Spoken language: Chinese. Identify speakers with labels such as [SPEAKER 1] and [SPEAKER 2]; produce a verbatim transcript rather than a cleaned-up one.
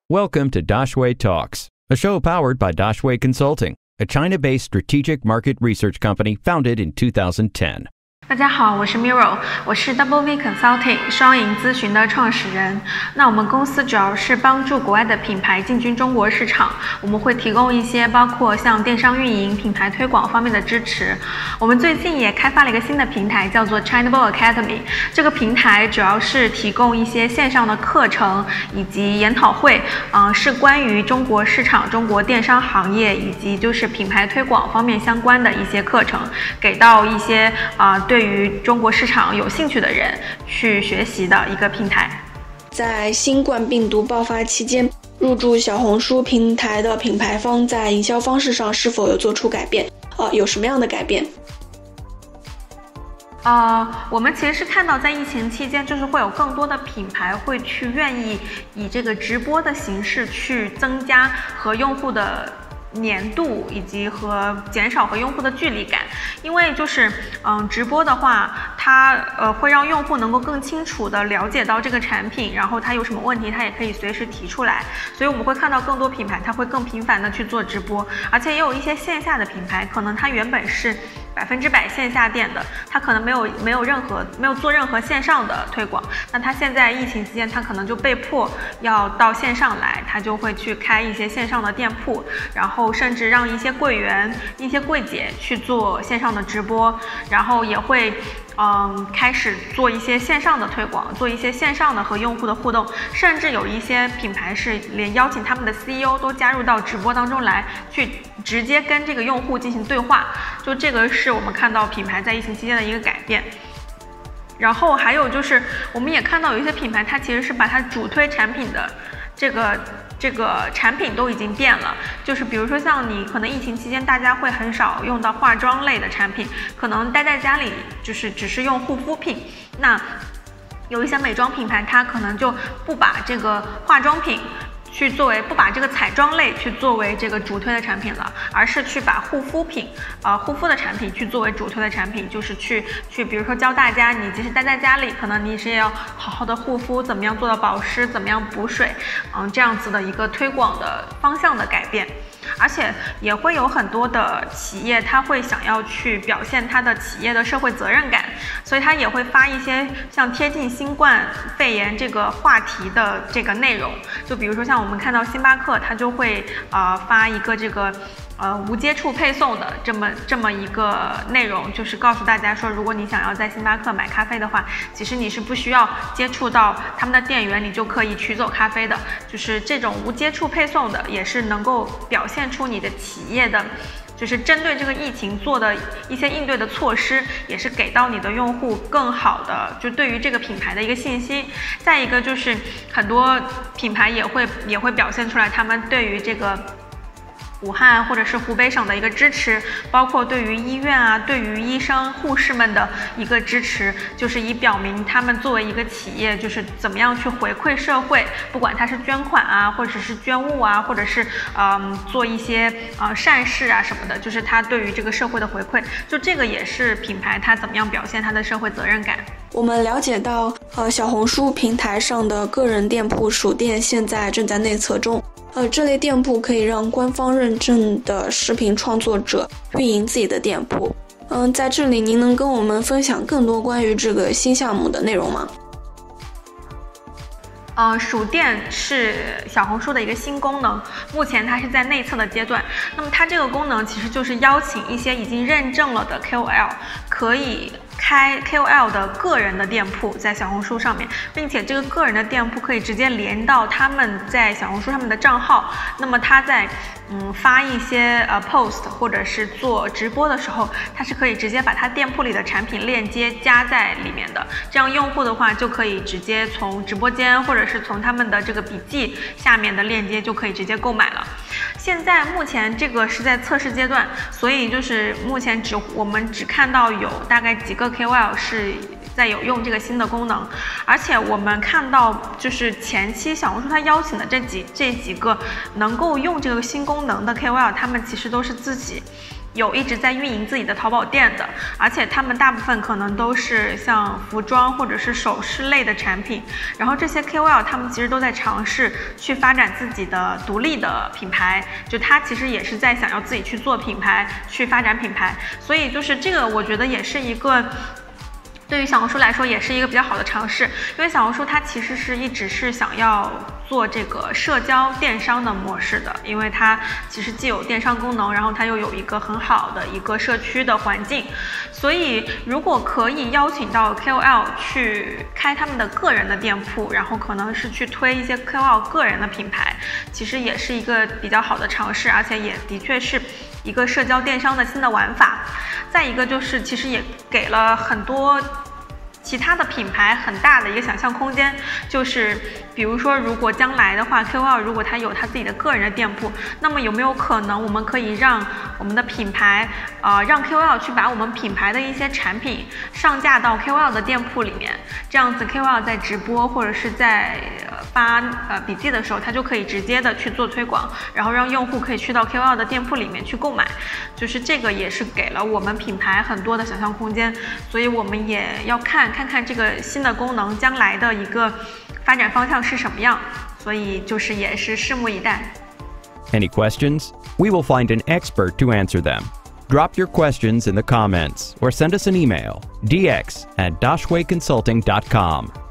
[SPEAKER 1] Welcome to Dashway Talks, a show powered by Dashway Consulting, a China-based strategic market research company founded in two thousand ten.
[SPEAKER 2] 大家好，我是 Miro， 我是 W V Consulting 双赢咨询的创始人。那我们公司主要是帮助国外的品牌进军中国市场，我们会提供一些包括像电商运营、品牌推广方面的支持。我们最近也开发了一个新的平台，叫做 Chinable Academy。这个平台主要是提供一些线上的课程以及研讨会，嗯、呃，是关于中国市场、中国电商行业以及就是品牌推广方面相关的一些课程，给到一些啊、呃、对于中国市场有兴趣的人去学习的一个平台。
[SPEAKER 3] 在新冠病毒爆发期间，入驻小红书平台的品牌方在营销方式上是否有做出改变？呃，有什么样的改变？
[SPEAKER 2] 呃，我们其实是看到在疫情期间，就是会有更多的品牌会去愿意以这个直播的形式去增加和用户的粘度以及和减少和用户的距离感，因为就是嗯，直播的话，它呃会让用户能够更清楚的了解到这个产品，然后它有什么问题，它也可以随时提出来。所以我们会看到更多品牌，它会更频繁的去做直播，而且也有一些线下的品牌，可能它原本是百分之百线下店的，它可能没有没有任何没有做任何线上的推广，那它现在疫情期间，它可能就被迫要到线上来，它就会去开一些线上的店铺，然后甚至让一些柜员、一些柜姐去做线上的直播，然后也会嗯开始做一些线上的推广，做一些线上的和用户的互动，甚至有一些品牌是连邀请他们的 C E O 都加入到直播当中来，去直接跟这个用户进行对话。就这个是我们看到品牌在疫情期间的一个改变。然后还有就是我们也看到有一些品牌，它其实是把它主推产品的这个这个产品都已经变了，就是比如说像你可能疫情期间大家会很少用到化妆类的产品，可能待在家里就是只是用护肤品，那有一些美妆品牌它可能就不把这个化妆品去作为不把这个彩妆类去作为这个主推的产品了，而是去把护肤品，呃，护肤的产品去作为主推的产品，就是去去，比如说教大家，你即使待在家里，可能你是也要好好的护肤，怎么样做到保湿，怎么样补水，嗯，这样子的一个推广的方向的改变。而且也会有很多的企业，他会想要去表现他的企业的社会责任感，所以他也会发一些像贴近新冠肺炎这个话题的这个内容。就比如说像我们看到星巴克，他就会呃发一个这个呃无接触配送的这么这么一个内容，就是告诉大家说，如果你想要在星巴克买咖啡的话，其实你是不需要接触到他们的店员，你就可以取走咖啡的。就是这种无接触配送的，也是能够表现出你的企业的就是针对这个疫情做的一些应对的措施，也是给到你的用户更好的就对于这个品牌的一个信息。再一个就是很多品牌也会也会表现出来他们对于这个武汉或者是湖北省的一个支持，包括对于医院啊，对于医生护士们的一个支持，就是以表明他们作为一个企业，就是怎么样去回馈社会，不管它是捐款啊，或者是捐物啊，或者是嗯做一些呃善事啊什么的，就是它对于这个社会的回馈，就这个也是品牌它怎么样表现它的社会责任感。
[SPEAKER 3] 我们了解到，呃，小红书平台上的个人店铺属店现在正在内测中。呃，这类店铺可以让官方认证的视频创作者运营自己的店铺。嗯、呃，在这里您能跟我们分享更多关于这个新项目的内容吗？
[SPEAKER 2] 呃，属店是小红书的一个新功能，目前它是在内测的阶段。那么它这个功能其实就是邀请一些已经认证了的 K O L， 可以开 K O L 的个人的店铺在小红书上面，并且这个个人的店铺可以直接连到他们在小红书上面的账号。那么他在嗯发一些呃 post 或者是做直播的时候，他是可以直接把他店铺里的产品链接加在里面的，这样用户的话就可以直接从直播间或者是从他们的这个笔记下面的链接就可以直接购买了。现在目前这个是在测试阶段，所以就是目前只我们只看到有大概几个 K O L 是在有用这个新的功能，而且我们看到就是前期小红书它邀请的这几这几个能够用这个新功能的 K O L， 他们其实都是自己有一直在运营自己的淘宝店的，而且他们大部分可能都是像服装或者是首饰类的产品，然后这些 K O L 他们其实都在尝试去发展自己的独立的品牌，就他其实也是在想要自己去做品牌，去发展品牌，所以就是这个我觉得也是一个对于小红书来说也是一个比较好的尝试，因为小红书它其实是一直是想要做这个社交电商的模式的，因为它其实既有电商功能，然后它又有一个很好的一个社区的环境，所以如果可以邀请到 K O L 去开他们的个人的店铺，然后可能是去推一些 K O L 个人的品牌，其实也是一个比较好的尝试，而且也的确是一个社交电商的新的玩法。再一个就是其实也给了很多其他的品牌很大的一个想象空间，就是比如说如果将来的话 K O L 如果他有他自己的个人的店铺，那么有没有可能我们可以让我们的品牌呃，让 K O L 去把我们品牌的一些产品上架到 K O L 的店铺里面，这样子 K O L 在直播或者是在发呃笔记的时候，他就可以直接的去做推广，然后让用户可以去到 K O L 的店铺里面去购买，就是这个也是给了我们品牌很多的想象空间，所以我们也要看看看这个新的功能将来的一个发展方向是什么样，所以就是也是拭目以待。
[SPEAKER 1] Any questions? We will find an expert to answer them. Drop your questions in the comments or send us an email, d x at dashway consulting dot com.